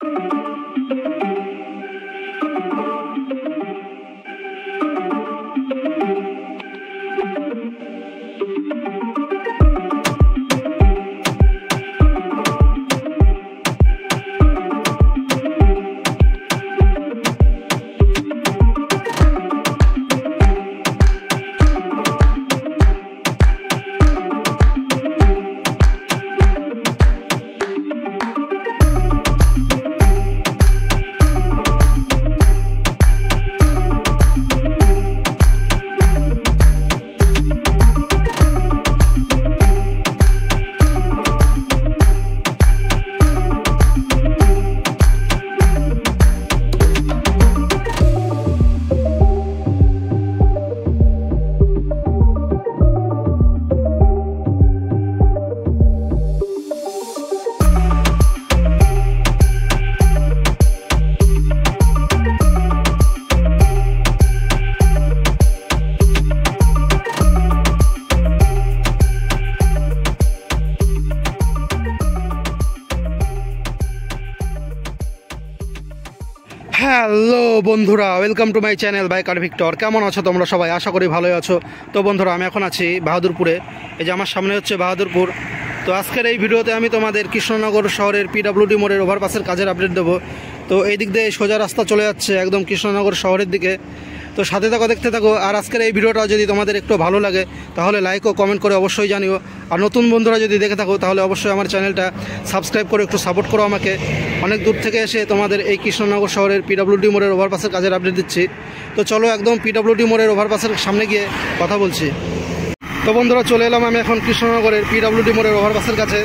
Hello বন্ধুরা, welcome to my channel by কার Victor. কেমন আছো তোমরা সবাই? আশা করি ভালোই আছো। তো বন্ধুরা, আমি এখন আছি বাহাদুরপুরে। এই যে আমার সামনে হচ্ছে বাহাদুরপুর। তো আজকের এই ভিডিওতে আমি তোমাদের কৃষ্ণনগর শহরের পিডব্লিউডি মোড়ের ওভারপাসের কাজের আপডেট দেবো। তো এই দিক দিয়ে সোজা রাস্তা চলে যাচ্ছে একদম কৃষ্ণনগর শহরের দিকে। তো সাথে থাকো, দেখতে থাকো। আর আজকের এই ভিডিওটা যদি তোমাদের একটু ভালো লাগে তাহলে লাইক ও কমেন্ট করে অবশ্যই জানিও। আর নতুন বন্ধুরা যদি দেখে থাকো তাহলে অবশ্যই আমার চ্যানেলটা সাবস্ক্রাইব করে একটু সাপোর্ট করো আমাকে। অনেক দূর থেকে এসে তোমাদের এই কৃষ্ণনগর শহরের পিডব্লিউডি মোড়ের ওভারপাসের কাজের আপডেট দিচ্ছি। তো চলো একদম পিডব্লিউডি মোড়ের ওভারপাসের সামনে গিয়ে কথা বলছি। তো বন্ধুরা, চলে এলাম আমি এখন কৃষ্ণনগরের পিডব্লিউডি মোড়ের ওভারপাসের কাছে।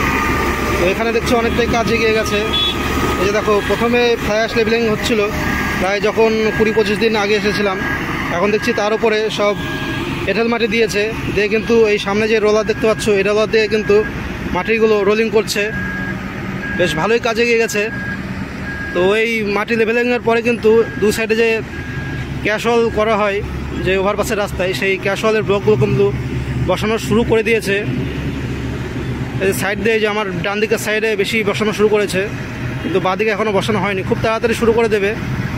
তো এখানে দেখছি অনেকটাই কাজ এগিয়ে গেছে। এই যে দেখো, প্রথমে ফ্লাই অ্যাশ লেভেলিং হচ্ছিল প্রায় যখন 20-25 দিন আগে এসেছিলাম। এখন দেখছি তার উপরে সব এঁটেল মাটি দিয়েছে দিয়ে কিন্তু এই সামনে যে রোলার দেখতে পাচ্ছ, এই রোলার দিয়ে কিন্তু মাটিগুলো রোলিং করছে। বেশ ভালোই কাজ এগিয়ে গেছে। তো এই মাটি লেভেলিংয়ের পরে কিন্তু দু সাইডে যে ক্যাশওয়াল করা হয় যে ওভারপাসের রাস্তায়, সেই ক্যাশওয়ালের ব্লকগুলো কিন্তু বসানো শুরু করে দিয়েছে। এই সাইড দিয়ে যে আমার ডান দিকের সাইডে বেশি বসানো শুরু করেছে, কিন্তু বাঁ দিকে এখনও বসানো হয়নি, খুব তাড়াতাড়ি শুরু করে দেবে।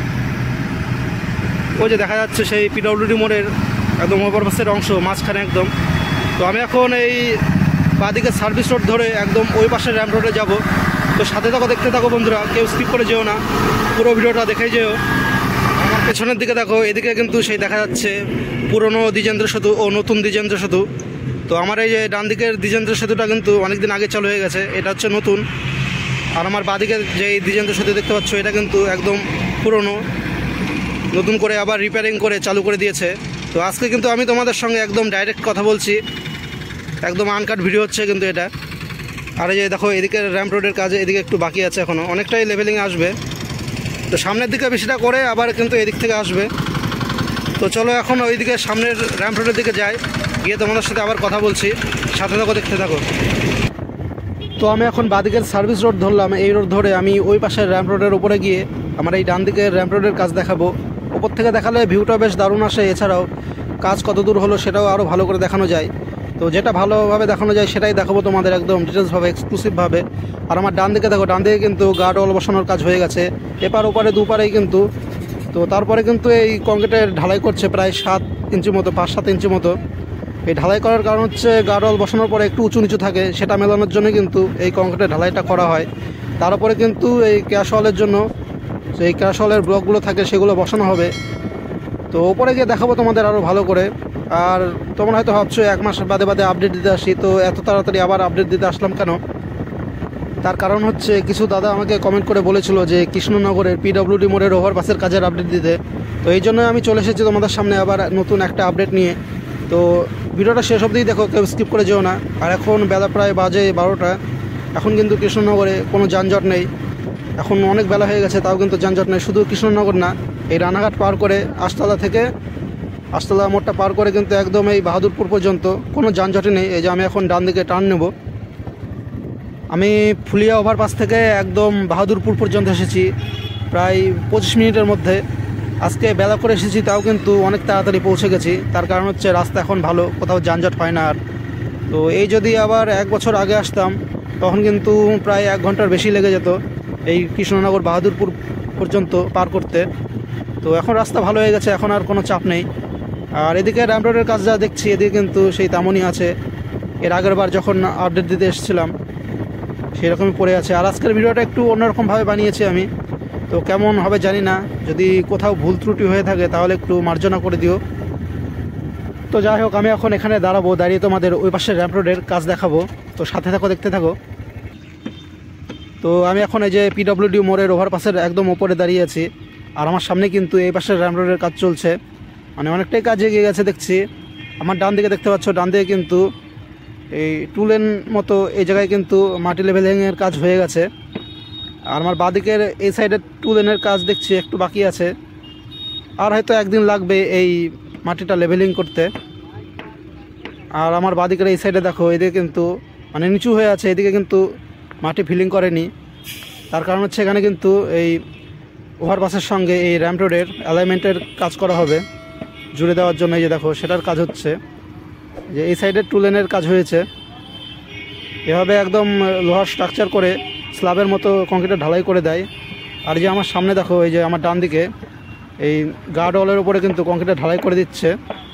ওই যে দেখা যাচ্ছে সেই পিডব্লিউডি মোড়ের একদম ওভারপাসের অংশ মাঝখানে একদম। তো আমি এখন এই বাঁ দিকে সার্ভিস রোড ধরে একদম ওই পাশের র্যাম্প রোডে যাব। তো সাথে থাকো, দেখতে থাকো বন্ধুরা, কেউ স্কিপ করে যেও না, পুরো ভিডিওটা দেখেই যেও। আমার পেছনের দিকে দেখো, এদিকে কিন্তু সেই দেখা যাচ্ছে পুরনো দ্বিজেন্দ্র সেতু ও নতুন দ্বিজেন্দ্র সেতু। তো আমার এই যে ডান দিকের দ্বিজেন্দ্র সেতুটা কিন্তু অনেকদিন আগে চালু হয়ে গেছে, এটা হচ্ছে নতুন। আর আমার বাঁদিকে যে দ্বিজেন্দ্র সেতু দেখতে পাচ্ছ, এটা কিন্তু একদম পুরনো, নতুন করে আবার রিপেয়ারিং করে চালু করে দিয়েছে। তো আজকে কিন্তু আমি তোমাদের সঙ্গে একদম ডাইরেক্ট কথা বলছি, একদম আনকাট ভিডিও হচ্ছে কিন্তু এটা। আর এই যে দেখো, এদিকে র্যাম্প রোডের কাজে এদিকে একটু বাকি আছে, এখনও অনেকটাই লেভেলিং আসবে। তো সামনের দিকে বেশিটা করে আবার কিন্তু এদিক থেকে আসবে। তো চলো এখন ওইদিকে সামনের র্যাম্প রোডের দিকে যাই, গিয়ে তোমাদের সাথে আবার কথা বলছি। সাথে থাকো, দেখতে থাকো। তো আমি এখন বাঁদিকের সার্ভিস রোড ধরলাম। এই রোড ধরে আমি ওই পাশের র্যাম্প রোডের উপরে গিয়ে আমার এই ডান দিকের র্যাম্প রোডের কাজ দেখাবো। ওপর থেকে দেখালে ভিউটা বেশ দারুণ আসে, এছাড়াও কাজ কত দূর হলো সেটাও আরও ভালো করে দেখানো যায়। তো যেটা ভালোভাবে দেখানো যায় সেটাই দেখাবো তোমাদের একদম ডিটেলসভাবে, এক্সক্লুসিভভাবে। আর আমার ডান দিকে দেখো, ডান দিকে কিন্তু গার্ড ওয়াল বসানোর কাজ হয়ে গেছে, এপার ওপারে দুপারেই কিন্তু। তো তারপরে কিন্তু এই কংক্রিটের ঢালাই করছে প্রায় 7 ইঞ্চি মতো, 5-7 ইঞ্চি মতো। এই ঢালাই করার কারণ হচ্ছে গার্ড ওয়াল বসানোর পরে একটু উঁচু নিচু থাকে, সেটা মেলানোর জন্য কিন্তু এই কংক্রিটের ঢালাইটা করা হয়। তার উপরে কিন্তু এই ক্যাশওয়ালের জন্য সেই ক্যাশওয়ালের ব্লকগুলো থাকে, সেগুলো বসানো হবে। তো ওপরে গিয়ে দেখাবো তোমাদের আরও ভালো করে। আর তোমরা হয়তো ভাবছো 1 মাস বাদে বাদে আপডেট দিতে আসি, তো এত তাড়াতাড়ি আবার আপডেট দিতে আসলাম কেন? তার কারণ হচ্ছে কিছু দাদা আমাকে কমেন্ট করে বলেছিল যে কৃষ্ণনগরের পিডব্লিউডি মোড়ের ওভারপাসের কাজের আপডেট দিতে। তো এই জন্য আমি চলে এসেছি তোমাদের সামনে আবার নতুন একটা আপডেট নিয়ে। তো ভিডিওটা শেষ অবধি দেখো, কেউ স্কিপ করে যেও না। আর এখন বেলা প্রায় বাজে 12টা। এখন কিন্তু কৃষ্ণনগরে কোনো যানজট নেই, এখন অনেক বেলা হয়ে গেছে, তাও কিন্তু যানজট নেই। শুধু কৃষ্ণনগর না, এই রানাঘাট পার করে আশতলা থেকে আশতলা মোড়টা পার করে কিন্তু একদম এই বাহাদুরপুর পর্যন্ত কোনো যানজটই নেই। এই যে আমি এখন ডান দিকে টার্ন নেব। আমি ফুলিয়া ওভারপাস থেকে একদম বাহাদুরপুর পর্যন্ত এসেছি প্রায় 25 মিনিটের মধ্যে। আজকে বেলা করে এসেছি, তাও কিন্তু অনেক তাড়াতাড়ি পৌঁছে গেছি। তার কারণ হচ্ছে রাস্তা এখন ভালো, কোথাও যানজট হয় না আর। তো এই যদি আবার 1 বছর আগে আসতাম তখন কিন্তু প্রায় 1 ঘন্টার বেশি লেগে যেত। এই কৃষ্ণনগর বাহাদুরপুর পর্যন্ত পার করতে। তো এখন রাস্তা ভালো হয়ে গেছে, এখন আর কোনো চাপ নেই। আর এদিকে র্যাম্প রোডের কাজ যা দেখছি এদিকে কিন্তু সেই তেমনই আছে, এর আগের বার যখন আপডেট দিতে এসেছিলাম সেরকমই পড়ে আছে। আর আজকের ভিডিওটা একটু অন্যরকমভাবে বানিয়েছি আমি, তো কেমন হবে জানি না, যদি কোথাও ভুল ত্রুটি হয়ে থাকে তাহলে একটু মার্জনা করে দিও। তো যাই হোক, আমি এখন এখানে দাঁড়াবো, দাঁড়িয়ে তোমাদের ওই পাশের র্যাম্প রোডের কাজ দেখাবো, তো সাথে থাকো, দেখতে থাকো। তো আমি এখন এই যে পিডব্লিউডি মোড়ের ওভারপাসের একদম ওপরে দাঁড়িয়ে আছি, আর আমার সামনে কিন্তু এই পাশের র্যাম্প রোডের কাজ চলছে, মানে অনেকটাই কাজ এগিয়ে গেছে দেখছি। আমার ডান দিকে দেখতে পাচ্ছ, ডান দিকে কিন্তু এই টু লেন মতো এই জায়গায় কিন্তু মাটি লেভেলিংয়ের কাজ হয়ে গেছে। আর আমার বাঁদিকের এই সাইডের টু লেনের কাজ দেখছি একটু বাকি আছে, আর হয়তো একদিন লাগবে এই মাটিটা লেভেলিং করতে। আর আমার বাঁদিকের এই সাইডে দেখো, এদিকে কিন্তু মানে নিচু হয়ে আছে, এদিকে কিন্তু মাটি ফিলিং করেনি। তার কারণ হচ্ছে এখানে কিন্তু এই ওভারপাসের সঙ্গে এই র্যাম্প রোডের অ্যালাইনমেন্টের কাজ করা হবে জুড়ে দেওয়ার জন্য। এই যে দেখো, সেটার কাজ হচ্ছে, যে এই সাইডের টু লেনের কাজ হয়েছে। এভাবে একদম লোহার স্ট্রাকচার করে স্ল্যাবের মতো কংক্রিটের ঢালাই করে দেয়। আর যে আমার সামনে দেখো, এই যে আমার ডান দিকে এই গার্ড ওয়ালের উপরে কিন্তু কংক্রিটের ঢালাই করে দিচ্ছে।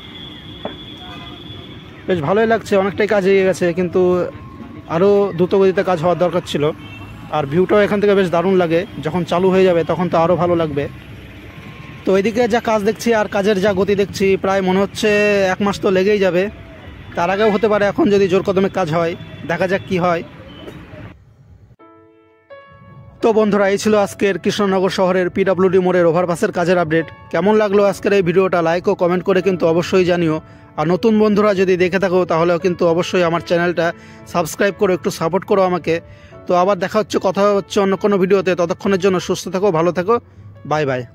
বেশ ভালোই লাগছে, অনেকটাই কাজ এগিয়ে গেছে, কিন্তু আরও দ্রুতগতিতে কাজ হওয়ার দরকার ছিল। আর ভিউটাও এখান থেকে বেশ দারুণ লাগে, যখন চালু হয়ে যাবে তখন তো আরও ভালো লাগবে। তো এদিকে যা কাজ দেখছি আর কাজের যা গতি দেখছি, প্রায় মনে হচ্ছে 1 মাস তো লেগেই যাবে, তার আগেও হতে পারে এখন যদি জোর কদমে কাজ হয়, দেখা যাক কি হয়। তো বন্ধুরা, এই ছিল আজকের কৃষ্ণনগর শহরের পিডব্লিউডি মোড়ের ওভারপাসের কাজের আপডেট। কেমন লাগলো আজকের এই ভিডিওটা, লাইক ও কমেন্ট করে কিন্তু অবশ্যই জানিও। আর নতুন বন্ধুরা যদি দেখে থাকো তাহলেও কিন্তু অবশ্যই আমার চ্যানেলটা সাবস্ক্রাইব করো, একটু সাপোর্ট করো আমাকে। তো আবার দেখা হচ্ছে, কথা হচ্ছে অন্য কোনো ভিডিওতে। ততক্ষণের জন্য সুস্থ থাকো, ভালো থাকো, বাই বাই।